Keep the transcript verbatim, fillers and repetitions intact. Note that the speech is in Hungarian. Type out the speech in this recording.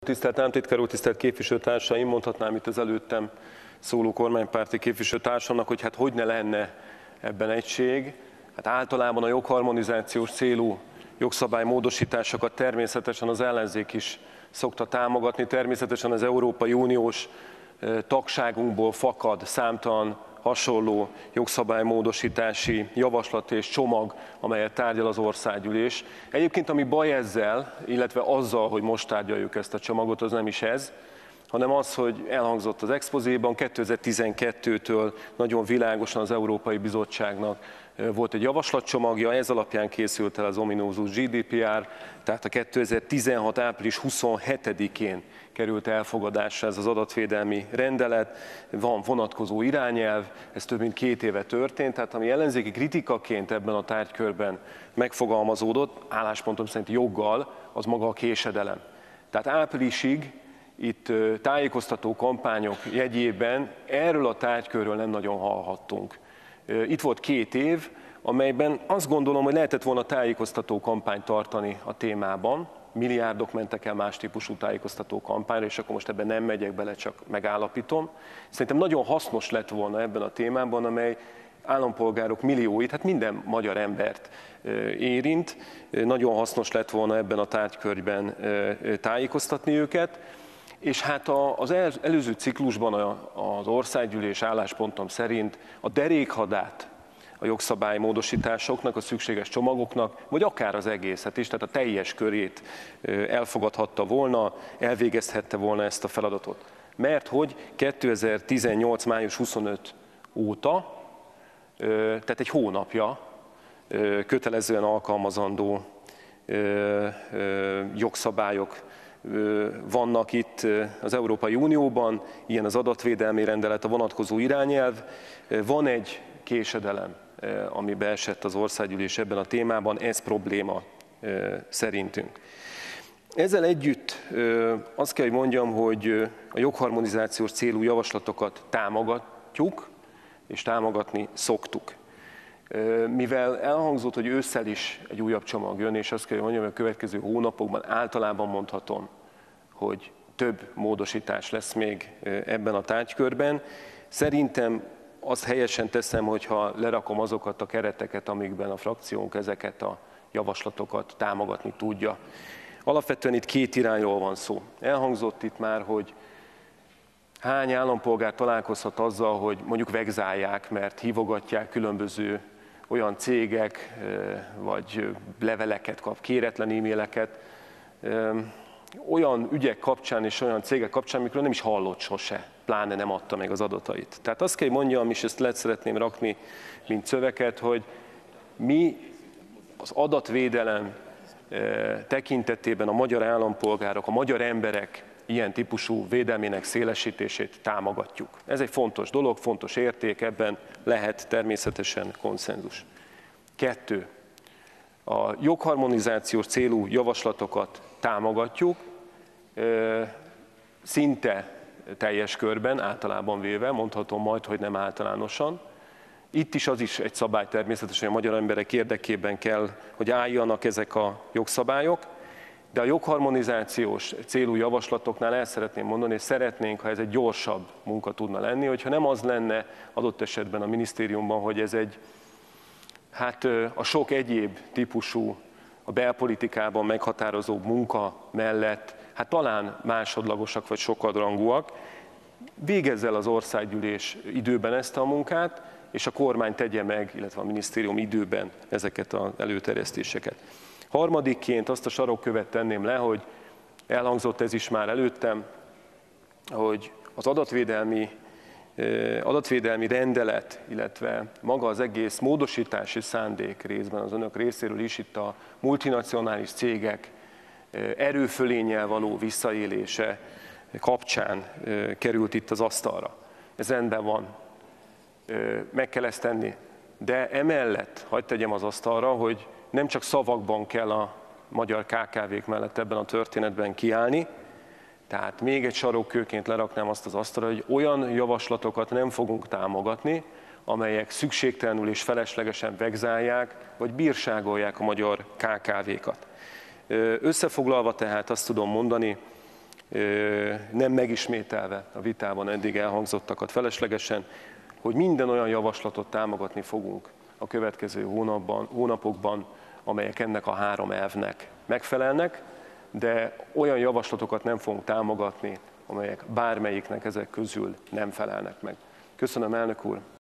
Tisztelt államtitkár úr, tisztelt képviselőtársaim, mondhatnám itt az előttem szóló kormánypárti képviselőtársamnak, hogy hát hogy ne lenne ebben egység. Hát általában a jogharmonizációs célú jogszabálymódosításokat természetesen az ellenzék is szokta támogatni, természetesen az Európai Uniós tagságunkból fakad számtalan hasonló jogszabálymódosítási javaslat és csomag, amelyet tárgyal az országgyűlés. Egyébként ami baj ezzel, illetve azzal, hogy most tárgyaljuk ezt a csomagot, az nem is ez, hanem az, hogy elhangzott az expozéban, kétezer-tizenkettőtől nagyon világosan az Európai Bizottságnak volt egy javaslatcsomagja, ez alapján készült el az ominózus gé dé pé er, tehát a kétezer-tizenhat. április huszonhetedikén került elfogadásra ez az adatvédelmi rendelet, van vonatkozó irányelv, ez több mint két éve történt, tehát ami ellenzéki kritikaként ebben a tárgykörben megfogalmazódott, álláspontom szerint joggal, az maga a késedelem. Tehát áprilisig itt tájékoztató kampányok jegyében erről a tárgykörről nem nagyon hallhattunk. Itt volt két év, amelyben azt gondolom, hogy lehetett volna tájékoztató kampányt tartani a témában. Milliárdok mentek el más típusú tájékoztató kampányra, és akkor most ebben nem megyek bele, csak megállapítom. Szerintem nagyon hasznos lett volna ebben a témában, amely állampolgárok millióit, hát minden magyar embert érint. Nagyon hasznos lett volna ebben a tárgykörben tájékoztatni őket. És hát az előző ciklusban az országgyűlés álláspontom szerint a derékhadát a jogszabálymódosításoknak, a szükséges csomagoknak, vagy akár az egészet is, tehát a teljes körét elfogadhatta volna, elvégezhette volna ezt a feladatot. Mert hogy kétezer-tizennyolc. május huszonötödike óta, tehát egy hónapja kötelezően alkalmazandó jogszabályok vannak itt az Európai Unióban, ilyen az adatvédelmi rendelet, a vonatkozó irányelv. Van egy késedelem, ami beesett az országgyűlés ebben a témában, ez probléma szerintünk. Ezzel együtt azt kell, hogy mondjam, hogy a jogharmonizációs célú javaslatokat támogatjuk, és támogatni szoktuk. Mivel elhangzott, hogy ősszel is egy újabb csomag jön, és azt kell, hogy mondjam, hogy a következő hónapokban általában mondhatom, hogy több módosítás lesz még ebben a tárgykörben. Szerintem azt helyesen teszem, hogyha lerakom azokat a kereteket, amikben a frakciónk ezeket a javaslatokat támogatni tudja. Alapvetően itt két irányról van szó. Elhangzott itt már, hogy hány állampolgár találkozhat azzal, hogy mondjuk vegzálják, mert hívogatják különböző olyan cégek, vagy leveleket kap, kéretlen e-maileket, olyan ügyek kapcsán és olyan cégek kapcsán, amikről nem is hallott sose, pláne nem adta meg az adatait. Tehát azt kell mondjam, és ezt le szeretném rakni, mint szöveget, hogy mi az adatvédelem tekintetében a magyar állampolgárok, a magyar emberek ilyen típusú védelmének szélesítését támogatjuk. Ez egy fontos dolog, fontos érték, ebben lehet természetesen konszenzus. Kettő. A jogharmonizációs célú javaslatokat támogatjuk, szinte teljes körben, általában véve, mondhatom majd, hogy nem általánosan. Itt is az is egy szabály természetesen, hogy a magyar emberek érdekében kell, hogy álljanak ezek a jogszabályok, de a jogharmonizációs célú javaslatoknál el szeretném mondani, és szeretnénk, ha ez egy gyorsabb munka tudna lenni, hogyha nem az lenne adott esetben a minisztériumban, hogy ez egy, hát a sok egyéb típusú, a belpolitikában meghatározó munka mellett, hát talán másodlagosak vagy sokadrangúak, végezze el az országgyűlés időben ezt a munkát, és a kormány tegye meg, illetve a minisztérium időben ezeket az előterjesztéseket. Harmadikként azt a sarokkövet tenném le, hogy elhangzott ez is már előttem, hogy az adatvédelmi, adatvédelmi rendelet, illetve maga az egész módosítási szándék részben az önök részéről is itt a multinacionális cégek erőfölénnyel való visszaélése kapcsán került itt az asztalra. Ez rendben van, meg kell ezt tenni, de emellett hagyd tegyem az asztalra, hogy nem csak szavakban kell a magyar ká ká vék mellett ebben a történetben kiállni, tehát még egy sarokkőként leraknám azt az asztalra, hogy olyan javaslatokat nem fogunk támogatni, amelyek szükségtelenül és feleslegesen vegzálják, vagy bírságolják a magyar ká ká vékat. Összefoglalva tehát azt tudom mondani, nem megismételve a vitában eddig elhangzottakat feleslegesen, hogy minden olyan javaslatot támogatni fogunk a következő hónapban, hónapokban, amelyek ennek a három elvnek megfelelnek, de olyan javaslatokat nem fogunk támogatni, amelyek bármelyiknek ezek közül nem felelnek meg. Köszönöm, elnök úr!